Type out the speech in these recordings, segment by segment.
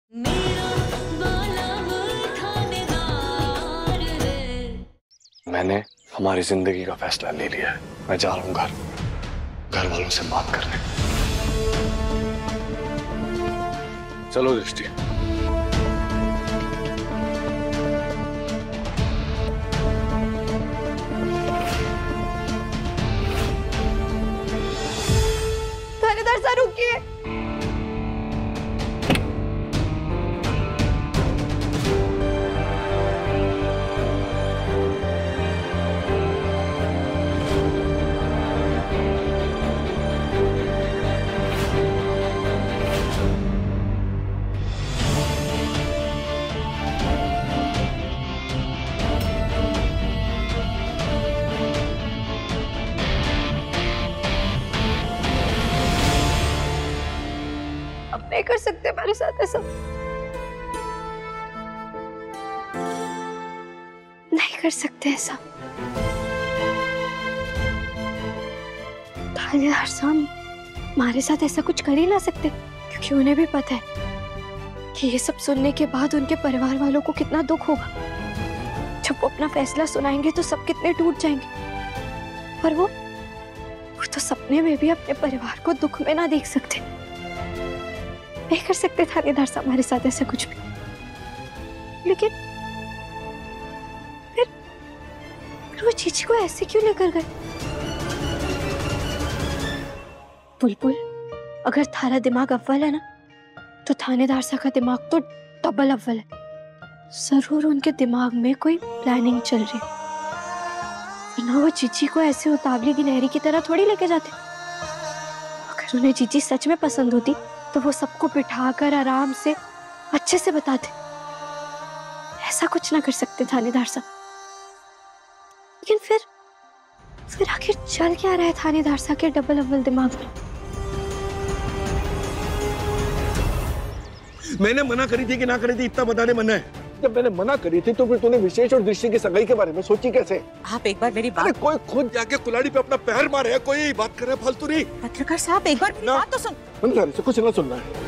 मैंने हमारी जिंदगी का फैसला ले लिया है। मैं जा रहा हूँ घर वालों से बात करने। चलो दृष्टि। थानेदार साहब रुकिए। नहीं कर सकते मेरे साथ ऐसा, नहीं कर सकते ऐसा। थानेदार साहब हमारे साथ ऐसा कुछ कर ही ना सकते, क्योंकि उन्हें भी पता है कि ये सब सुनने के बाद उनके परिवार वालों को कितना दुख होगा। जब वो अपना फैसला सुनाएंगे तो सब कितने टूट जाएंगे। पर वो तो सपने में भी अपने परिवार को दुख में ना देख सकते। नहीं कर सकते थानेदार साहब हमारे साथ ऐसा कुछ भी। लेकिन फिर वो चीची को ऐसे क्यों लेकर गए? बुलबुल, अगर थारा दिमाग अव्वल है ना, तो थानेदार साहब का दिमाग तो डबल अव्वल है। जरूर उनके दिमाग में कोई प्लानिंग चल रही है, वरना वो चीची को ऐसे उतावली गिलहरी की तरह थोड़ी लेके जाते। अगर उन्हें चीची सच में पसंद होती तो वो सबको बिठाकर आराम से अच्छे से बताते। ऐसा कुछ ना कर सकते थानेदार साहब। लेकिन फिर आखिर चल क्या रहा है थानेदार साहब के डबल अव्वल दिमाग में? मैंने मना करी थी कि ना करी थी इतना बताने मना है। जब मैंने मना करी थी तो फिर तूने विशेष और दृष्टि की सगाई के बारे में सोची कैसे? आप एक बार मेरी बात। कोई खुद जाके कुल्हाड़ी पे अपना पैर मारे है, कोई बात करे फालतू नहीं। पत्रकार साहब एक बार बात तो सुन। थारे से कुछ ना सुनना है,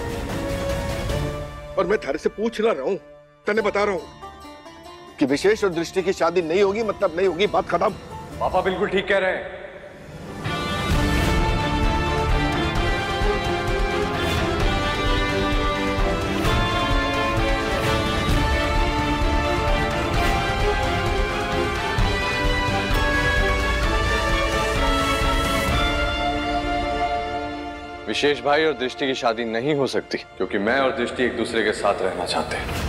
और मैं थारे से पूछ ना रहा हूँ, तने बता रहा हूँ कि विशेष और दृष्टि की शादी नहीं होगी, मतलब नहीं होगी, बात खत्म। पापा बिल्कुल ठीक कह रहे हैं। विशेष भाई और दृष्टि की शादी नहीं हो सकती, क्योंकि मैं और दृष्टि एक दूसरे के साथ रहना चाहते हैं।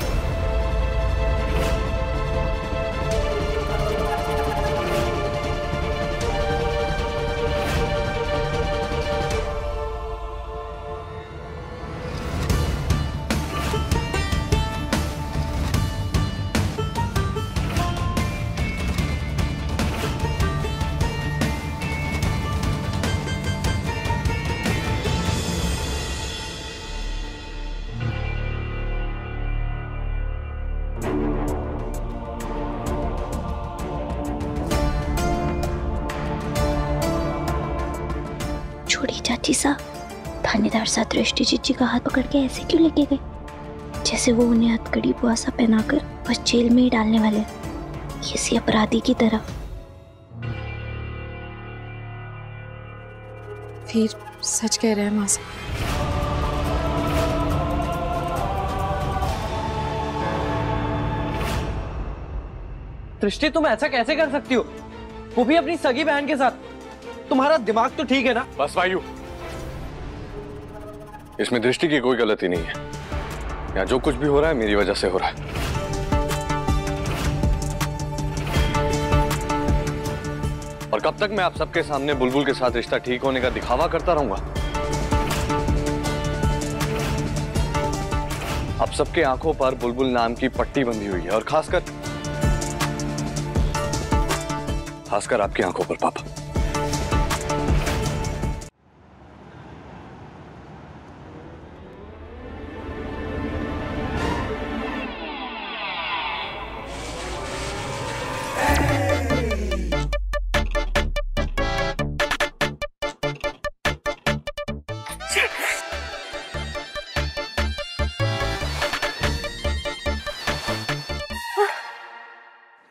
चाची साहब, थानेदार साहब दृष्टि चीची का हाथ पकड़ के ऐसे क्यों लेके गए, जैसे वो उन्हें हथकड़ी बुआसा पहनाकर बस जेल में ही डालने वाले हैं, किसी अपराधी की तरह। फिर सच कह रहे हैं माँ से। दृष्टि, तुम ऐसा कैसे कर सकती हो, वो भी अपनी सगी बहन के साथ? तुम्हारा दिमाग तो ठीक है ना? बस वायु, इसमें दृष्टि की कोई गलती नहीं है। यहाँ जो कुछ भी हो रहा है मेरी वजह से हो रहा है। और कब तक मैं आप सबके सामने बुलबुल के साथ रिश्ता ठीक होने का दिखावा करता रहूंगा? आप सबके आंखों पर बुलबुल नाम की पट्टी बंधी हुई है, और खासकर आपकी आंखों पर पापा।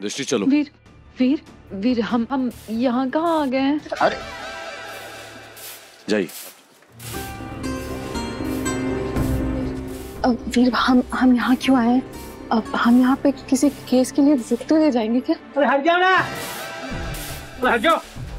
दृष्टि चलो। वीर वीर वीर हम यहाँ कहाँ आ गए हैं? अरे जाइए। वीर हम यहाँ क्यों आए हैं? अब हम यहाँ पे किसी केस के लिए रुक तो ले जाएंगे क्या? अरे हट जाओ ना, हट जाओ।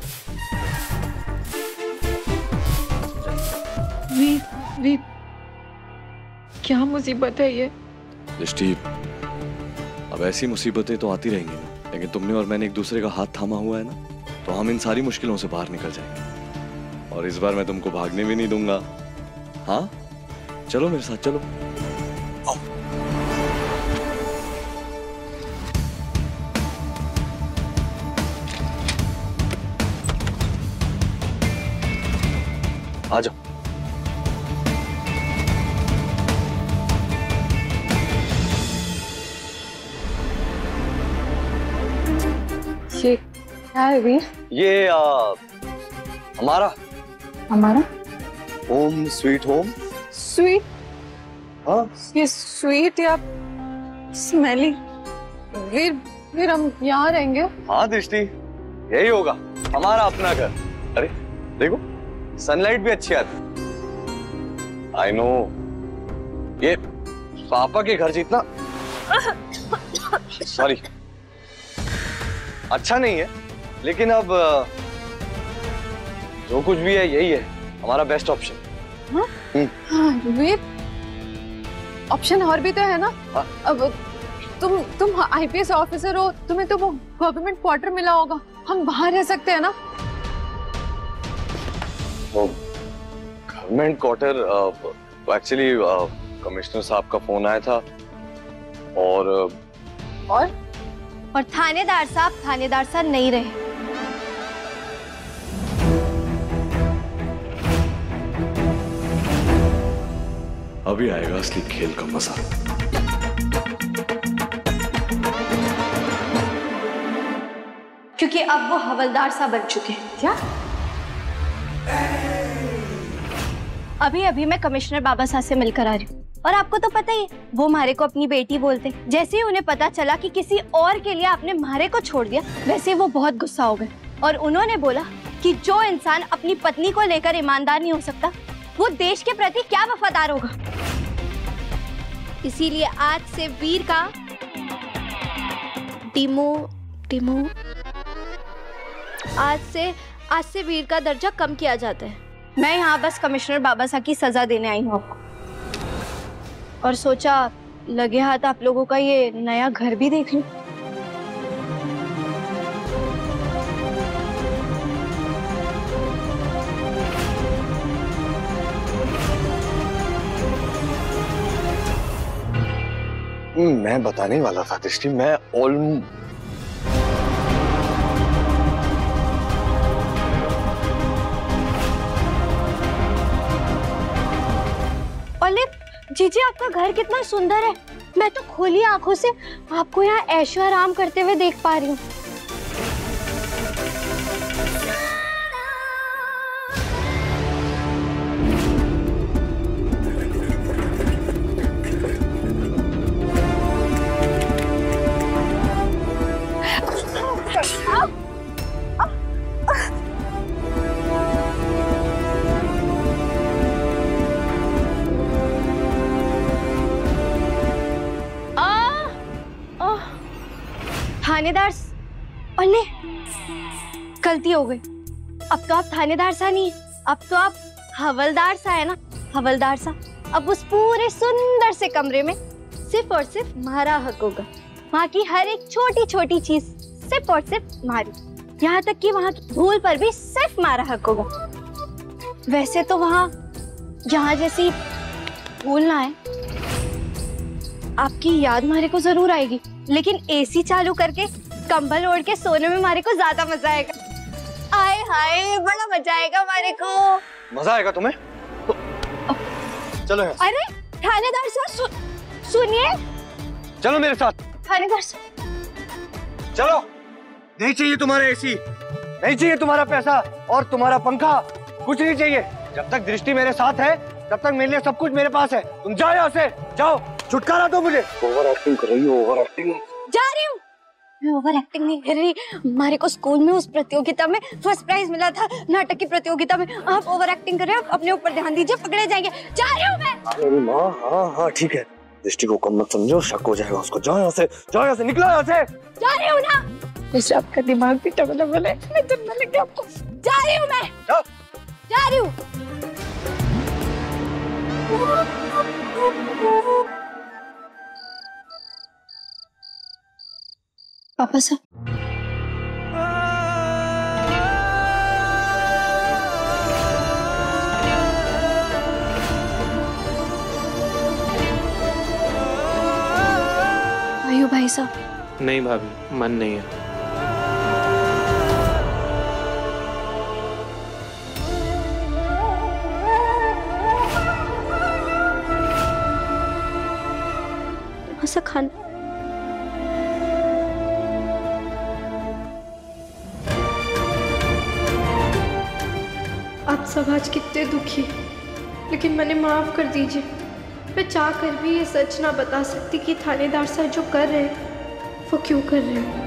वीर वीर क्या मुसीबत है ये? दृष्टि, अब ऐसी मुसीबतें तो आती रहेंगी ना, लेकिन तुमने और मैंने एक दूसरे का हाथ थामा हुआ है ना, तो हम इन सारी मुश्किलों से बाहर निकल जाएंगे। और इस बार मैं तुमको भागने भी नहीं दूंगा। हाँ, चलो मेरे साथ, चलो। आओ। आ जाओ। ये क्या है वीर? ये हमारा होम स्वीट होम। स्वीट? हाँ, ये स्वीट या स्मेली? वीर वीर हम यहाँ रहेंगे? हाँ दृष्टि, यही होगा हमारा अपना घर। अरे देखो, सनलाइट भी अच्छी आती। आई नो, ये पापा के घर जितना सॉरी अच्छा नहीं है, लेकिन अब जो कुछ भी है यही है हमारा बेस्ट ऑप्शन। हाँ वीर, ऑप्शन और भी तो है ना? हाँ? अब तुम आईपीएस ऑफिसर हो, तुम्हें तो वो गवर्नमेंट क्वार्टर मिला होगा, हम बाहर रह सकते हैं ना? गवर्नमेंट क्वार्टर, एक्चुअली कमिश्नर साहब का फोन आया था और थानेदार साहब नहीं रहे। अभी आएगा असली खेल का मजा। क्योंकि अब वो हवलदार साहब बन चुके हैं। क्या? अभी मैं कमिश्नर बाबा साहब से मिलकर आ रही हूँ। और आपको तो पता ही है, वो म्हारे को अपनी बेटी बोलते। जैसे ही उन्हें पता चला कि किसी और के लिए आपने म्हारे को छोड़ दिया, वैसे वो बहुत गुस्सा हो गए और उन्होंने बोला कि जो इंसान अपनी पत्नी को लेकर ईमानदार नहीं हो सकता, वो देश के प्रति क्या वफादार होगा। इसीलिए आज से वीर का आज से वीर का दर्जा कम किया जाता है। मैं यहाँ बस कमिश्नर बाबा साहब की सजा देने आई हूँ आपको, और सोचा लगे हाथ आप लोगों का ये नया घर भी देख लूं। मैं बताने वाला था दृष्टि, मैं जीजी, आपका घर कितना सुंदर है। मैं तो खुली आंखों से आपको यहाँ ऐशो आराम करते हुए देख पा रही हूँ। थानेदार, अरे गलती हो गई। अब तो आप थानेदार सा नहीं, अब तो आप हवलदार सा है ना, हवलदार सा। अब उस पूरे सुंदर से कमरे में सिर्फ और सिर्फ हमारा हक होगा। वहाँ की हर एक छोटी छोटी चीज सिर्फ और सिर्फ हमारी, यहाँ तक कि वहाँ की धूल पर भी सिर्फ हमारा हक होगा। वैसे तो वहाँ यहाँ जैसी धूल ना है, आपकी याद हमारे को जरूर आएगी, लेकिन एसी चालू करके कंबल ओढ़ के सोने में हमारे को ज्यादा मजा आएगा। आए हाय, बड़ा मजा आएगा हमारे को। मजा आएगा तुम्हें? तो चलो यहाँ। अरे थानेदार साहब सुनिए, चलो मेरे साथ। थानेदार साहब चलो। नहीं चाहिए तुम्हारा एसी, नहीं चाहिए तुम्हारा पैसा और तुम्हारा पंखा, कुछ नहीं चाहिए। जब तक दृष्टि मेरे साथ है तब तक मेरे लिए सब कुछ मेरे पास है। तुम जाओ यहाँ से, जाओ, छुटकारा दो मुझे। ओवर एक्टिंग कर रही हो, ओवर एक्टिंग। जा रही हूँ। मैं ओवर एक्टिंग नहीं कर रही। हमारे को स्कूल में उस प्रतियोगिता में फर्स्ट प्राइज मिला था, नाटक की प्रतियोगिता में। आप ओवर एक्टिंग कर रहे हो, अपने ऊपर ध्यान दीजिए, पकड़े जाएंगे। जा रही हूँ मैं। मेरी माँ, हाँ ठीक है, दृष्टि को कम मत समझो, शक हो जाएगा उसको। जाओ यहाँ से, निकलो यहाँ से। जा रही हूँ ना। वैसे आपका दिमाग भी डबल है, मैं जब लग गया आपको। जा रही हूँ मैं, जा रही हूँ। पापा साहब, आयु भाई साहब। नहीं भाभी, मन नहीं है। ऐसा खाना आप सब आज कितने दुखी, लेकिन मैंने माफ कर दीजिए। मैं चाह कर भी ये सच ना बता सकती कि थानेदार साहब जो कर रहे हैं वो क्यों कर रहे हैं।